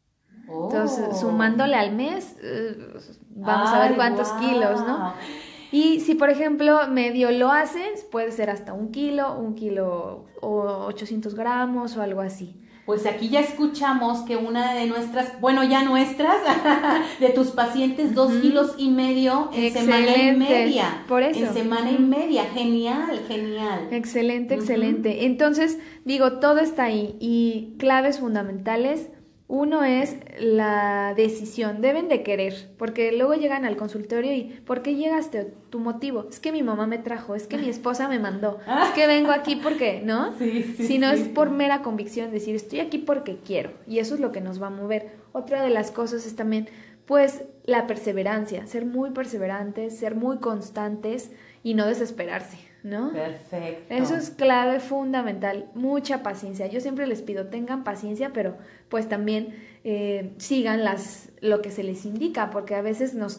B: Oh. Entonces, sumándole al mes, uh, vamos Ay, a ver cuántos wow. kilos, ¿no? Y si, por ejemplo, medio lo haces, puede ser hasta un kilo, un kilo o ochocientos gramos o algo así.
A: Pues aquí ya escuchamos que una de nuestras, bueno, ya nuestras, de tus pacientes, dos uh-huh. kilos y medio en Excelente. semana y media.
B: Por eso.
A: En semana uh-huh. y media. Genial, genial.
B: Excelente, uh-huh. excelente. Entonces, digo, todo está ahí. Y claves fundamentales. Uno es la decisión, deben de querer, porque luego llegan al consultorio y ¿por qué llegaste? Tu motivo, es que mi mamá me trajo, es que mi esposa me mandó, es que vengo aquí porque, ¿no?
A: Sí, sí,
B: si no
A: sí.
B: es por mera convicción, decir estoy aquí porque quiero, y eso es lo que nos va a mover. Otra de las cosas es también, pues, la perseverancia, ser muy perseverantes, ser muy constantes y no desesperarse, ¿no?
A: Perfecto.
B: Eso es clave fundamental, mucha paciencia. Yo siempre les pido, tengan paciencia, pero pues también eh, sigan las lo que se les indica, porque a veces nos,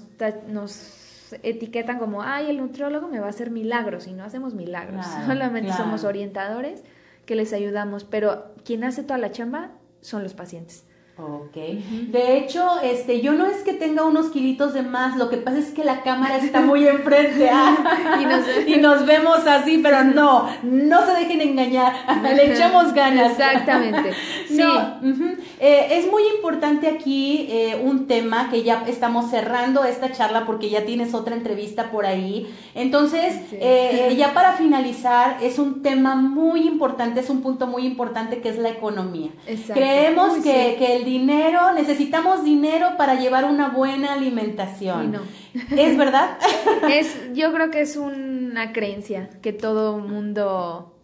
B: nos etiquetan como, ay, el nutriólogo me va a hacer milagros, y no hacemos milagros,
A: claro,
B: solamente
A: claro.
B: somos orientadores que les ayudamos, pero quien hace toda la chamba son los pacientes.
A: Ok, uh-huh. De hecho, este, yo no es que tenga unos kilitos de más, lo que pasa es que la cámara está muy enfrente ah, y, nos, y nos vemos así, pero no, no se dejen engañar, le echamos ganas.
B: Exactamente, sí.
A: No, uh-huh. eh, es muy importante aquí eh, un tema que ya estamos cerrando esta charla porque ya tienes otra entrevista por ahí, entonces sí. eh, ya para finalizar es un tema muy importante, es un punto muy importante que es la economía.
B: Exacto.
A: Creemos
B: Uy,
A: que,
B: sí.
A: que el dinero, necesitamos dinero para llevar una buena alimentación.
B: No.
A: ¿Es verdad?
B: Es, yo creo que es una creencia que todo mundo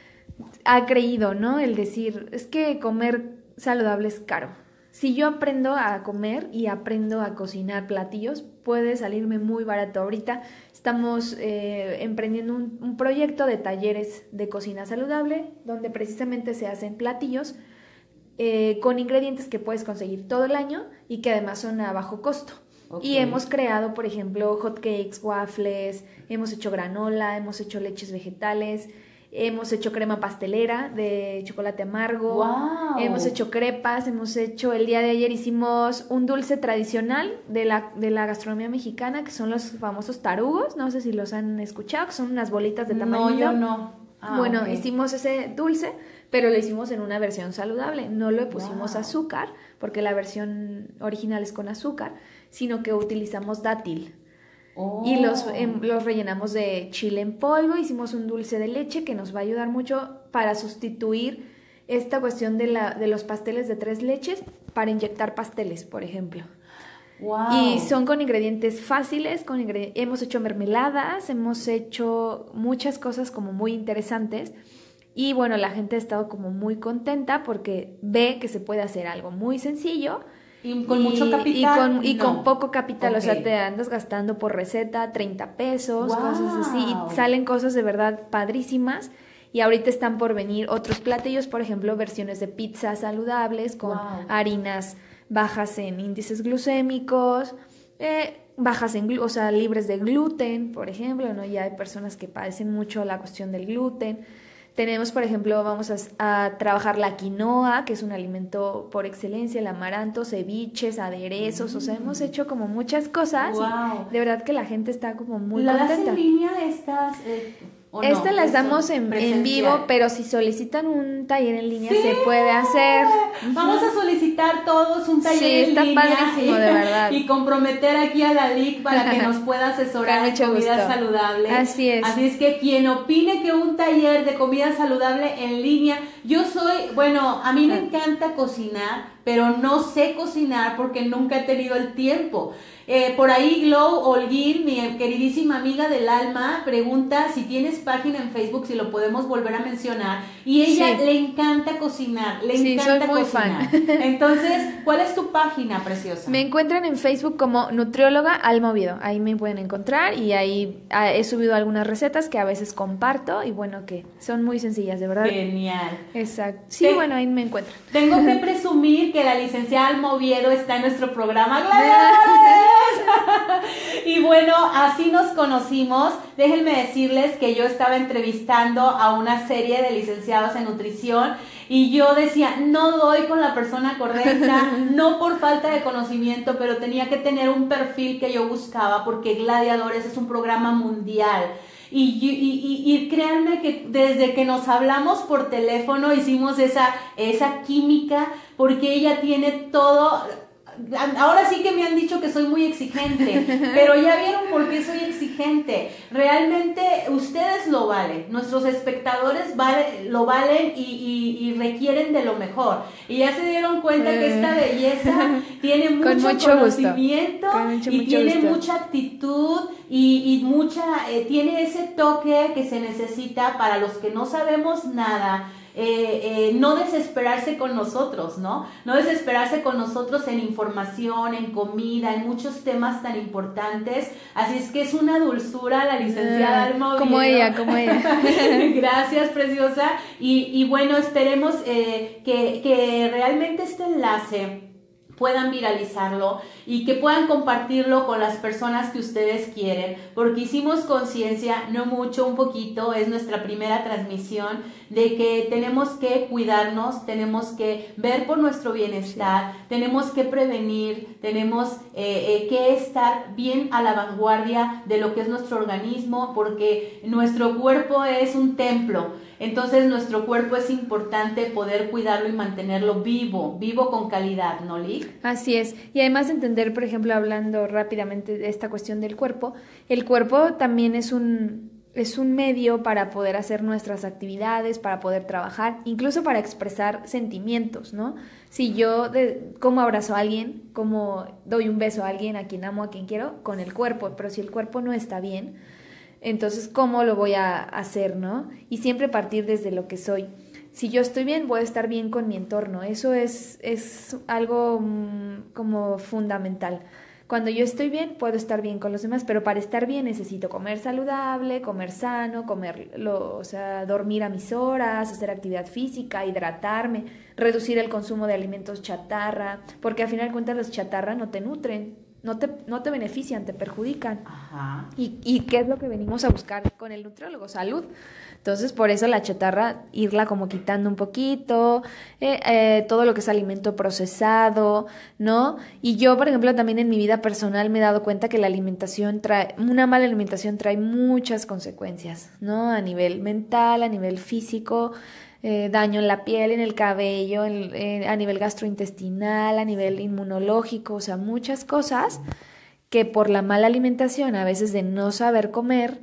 B: ha creído, ¿no? El decir, es que comer saludable es caro. Si yo aprendo a comer y aprendo a cocinar platillos, puede salirme muy barato. Ahorita estamos eh, emprendiendo un, un proyecto de talleres de cocina saludable, donde precisamente se hacen platillos Eh, con ingredientes que puedes conseguir todo el año y que además son a bajo costo. Okay. Y hemos creado, por ejemplo, hot cakes, waffles, hemos hecho granola, hemos hecho leches vegetales, hemos hecho crema pastelera de chocolate amargo,
A: wow.
B: hemos hecho crepas, hemos hecho, el día de ayer hicimos un dulce tradicional de la, de la gastronomía mexicana, que son los famosos tarugos, no sé si los han escuchado, que son unas bolitas de tamaño.
A: No, yo no. Ah,
B: bueno,
A: okay.
B: hicimos ese dulce, pero lo hicimos en una versión saludable, no le pusimos
A: wow.
B: azúcar, porque la versión original es con azúcar, sino que utilizamos dátil.
A: Oh.
B: Y los, eh, los rellenamos de chile en polvo, hicimos un dulce de leche que nos va a ayudar mucho para sustituir esta cuestión de, la, de los pasteles de tres leches para inyectar pasteles, por ejemplo.
A: Wow.
B: Y son con ingredientes fáciles, con ingredi- hemos hecho mermeladas, hemos hecho muchas cosas como muy interesantes. Y bueno, la gente ha estado como muy contenta porque ve que se puede hacer algo muy sencillo.
A: Y con
B: y,
A: mucho capital.
B: Y con, y
A: no.
B: con poco capital, okay. O sea, te andas gastando por receta treinta pesos, wow. Cosas así. Y salen cosas de verdad padrísimas. Y ahorita están por venir otros platillos, por ejemplo, versiones de pizza saludables con wow. harinas bajas en índices glucémicos, eh, bajas en, o sea, libres de gluten, por ejemplo, ¿no? Ya hay personas que padecen mucho la cuestión del gluten. Tenemos, por ejemplo, vamos a, a trabajar la quinoa, que es un alimento por excelencia, el amaranto, ceviches, aderezos, mm. O sea, hemos hecho como muchas cosas.
A: Wow.
B: Y de verdad que la gente está como muy
A: ¿La
B: contenta.
A: das en línea estas? Eh, ¿o
B: Estas
A: no?
B: las damos en, en vivo, pero si solicitan un taller en línea
A: sí.
B: se puede hacer.
A: Vamos a solicitar todos un taller
B: sí,
A: en
B: está
A: línea.
B: padrísimo,
A: y,
B: de verdad.
A: Y comprometer aquí a la Lic para que nos pueda asesorar en comida
B: gusto.
A: saludable.
B: Así es.
A: Así es que quien opine que un taller de comida saludable en línea, yo soy, bueno, a mí me encanta cocinar, pero no sé cocinar porque nunca he tenido el tiempo. Eh, por ahí Glow Holguín, mi queridísima amiga del alma, pregunta si tienes página en Facebook, si lo podemos volver a mencionar. Y ella sí. le encanta cocinar, le
B: sí,
A: encanta
B: soy muy
A: cocinar.
B: Fan.
A: Entonces, ¿cuál es tu página, preciosa?
B: Me encuentran en Facebook como Nutrióloga Alma Oviedo. Ahí me pueden encontrar y ahí he subido algunas recetas que a veces comparto y bueno, que son muy sencillas, de verdad.
A: Genial.
B: Exacto. Sí, Te, bueno, ahí me encuentran.
A: Tengo que presumir que la licenciada Alma Oviedo está en nuestro programa. ¡Gladiadores! Y bueno, así nos conocimos. Déjenme decirles que yo estaba entrevistando a una serie de licenciados en nutrición y yo decía, no doy con la persona correcta, no por falta de conocimiento, pero tenía que tener un perfil que yo buscaba porque Gladiadores es un programa mundial. Y, y, y, y créanme que desde que nos hablamos por teléfono hicimos esa, esa química porque ella tiene todo. Ahora sí que me han dicho que soy muy exigente, pero ya vieron por qué soy exigente. Realmente ustedes lo valen, nuestros espectadores vale, lo valen y, y, y requieren de lo mejor. Y ya se dieron cuenta eh. que esta belleza tiene mucho, mucho conocimiento mucho, y mucho tiene gusto. Mucha actitud y, y mucha eh, tiene ese toque que se necesita para los que no sabemos nada. Eh, eh, no desesperarse con nosotros, ¿no? No desesperarse con nosotros en información, en comida, en muchos temas tan importantes. Así es que es una dulzura la licenciada
B: uh,
A: Alma Oviedo.
B: Como ella, como ella.
A: Gracias, preciosa. Y, y bueno, esperemos eh, que, que realmente este enlace puedan viralizarlo y que puedan compartirlo con las personas que ustedes quieren, porque hicimos conciencia, no mucho, un poquito, es nuestra primera transmisión, de que tenemos que cuidarnos, tenemos que ver por nuestro bienestar, tenemos que prevenir, tenemos eh, eh, que estar bien a la vanguardia de lo que es nuestro organismo, porque nuestro cuerpo es un templo. Entonces nuestro cuerpo es importante poder cuidarlo y mantenerlo vivo, vivo con calidad, ¿no, Lick?
B: Así es, y además entender, por ejemplo, hablando rápidamente de esta cuestión del cuerpo, el cuerpo también es un, es un medio para poder hacer nuestras actividades, para poder trabajar, incluso para expresar sentimientos, ¿no? Si yo de, como abrazo a alguien, como doy un beso a alguien, a quien amo, a quien quiero, con el cuerpo, pero si el cuerpo no está bien, entonces, ¿cómo lo voy a hacer, no? Y siempre partir desde lo que soy. Si yo estoy bien, voy a estar bien con mi entorno. Eso es, es algo mmm, como fundamental. Cuando yo estoy bien, puedo estar bien con los demás, pero para estar bien necesito comer saludable, comer sano, comer, lo, o sea, dormir a mis horas, hacer actividad física, hidratarme, reducir el consumo de alimentos chatarra, porque al final de cuentas los chatarra no te nutren. No te, no te benefician, te perjudican.
A: Ajá.
B: ¿Y, ¿Y qué es lo que venimos a buscar con el nutriólogo? Salud. Entonces, por eso la chatarra, irla como quitando un poquito, eh, eh, todo lo que es alimento procesado, ¿no? Y yo, por ejemplo, también en mi vida personal me he dado cuenta que la alimentación trae, una mala alimentación trae muchas consecuencias, ¿no? A nivel mental, a nivel físico, Eh, daño en la piel, en el cabello, en, eh, a nivel gastrointestinal, a nivel inmunológico, o sea, muchas cosas que por la mala alimentación, a veces de no saber comer,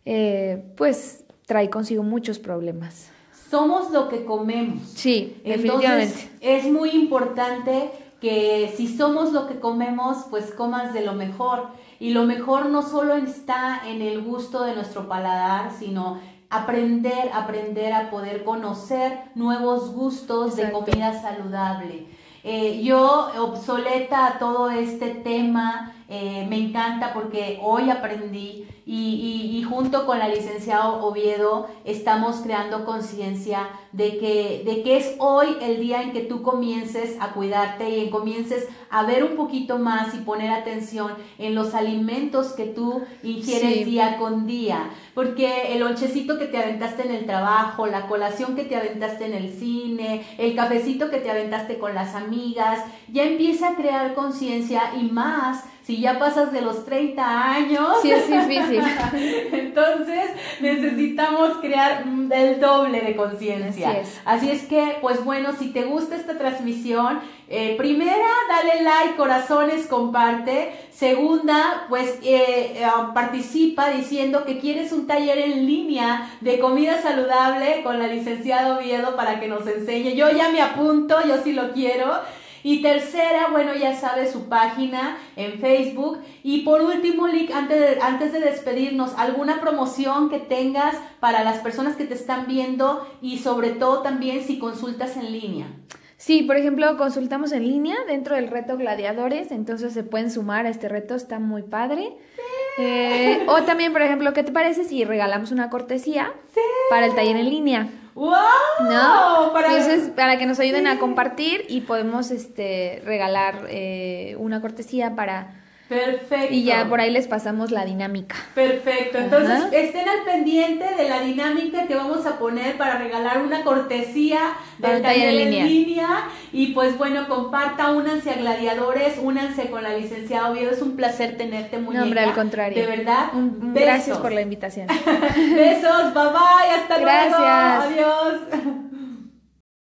B: eh, pues trae consigo muchos problemas.
A: Somos lo que comemos.
B: Sí,
A: definitivamente.
B: Entonces,
A: es muy importante que si somos lo que comemos, pues comas de lo mejor. Y lo mejor no solo está en el gusto de nuestro paladar, sino aprender, aprender a poder conocer nuevos gustos. Exacto. De comida saludable. Eh, yo, obsoleta a todo este tema, eh, me encanta porque hoy aprendí y, y, y junto con la licenciada Oviedo estamos creando conciencia de que, de que es hoy el día en que tú comiences a cuidarte y en comiences a ver un poquito más y poner atención en los alimentos que tú ingieres sí. día con día, porque el lonchecito que te aventaste en el trabajo, la colación que te aventaste en el cine, el cafecito que te aventaste con las amigas, ya empieza a crear conciencia y más si ya pasas de los treinta años.
B: Sí, es difícil.
A: Entonces necesitamos crear el doble de conciencia. Así es. Así es que, pues bueno, si te gusta esta transmisión, eh, primera, dale like, corazones, comparte. Segunda, pues eh, eh, participa diciendo que quieres un taller en línea de comida saludable con la licenciada Oviedo para que nos enseñe. Yo ya me apunto, yo sí lo quiero. Y tercera, bueno, ya sabes, su página en Facebook. Y por último, Lick, antes de, antes de despedirnos, ¿alguna promoción que tengas para las personas que te están viendo y sobre todo también si consultas en línea?
B: Sí, por ejemplo, consultamos en línea dentro del reto Gladiadores, entonces se pueden sumar a este reto, está muy padre. Sí. Eh, o también, por ejemplo, ¿qué te parece si regalamos una cortesía sí. para el taller en línea?
A: ¡Wow!
B: ¿No? Para... Entonces, para que nos ayuden sí. a compartir y podemos este, regalar eh, una cortesía para,
A: Perfecto.
B: Y ya por ahí les pasamos la dinámica.
A: Perfecto, entonces
B: Ajá.
A: estén al pendiente de la dinámica que vamos a poner para regalar una cortesía
B: Para
A: del
B: un taller
A: taller
B: en
A: en
B: línea.
A: línea. Y pues bueno, comparta, únanse a Gladiadores, únanse con la licenciada Oviedo. Es un placer tenerte, muñeca.
B: No, hombre, al contrario.
A: De verdad.
B: Un- un
A: Besos.
B: gracias por la invitación.
A: Besos, bye bye, hasta luego.
B: Gracias.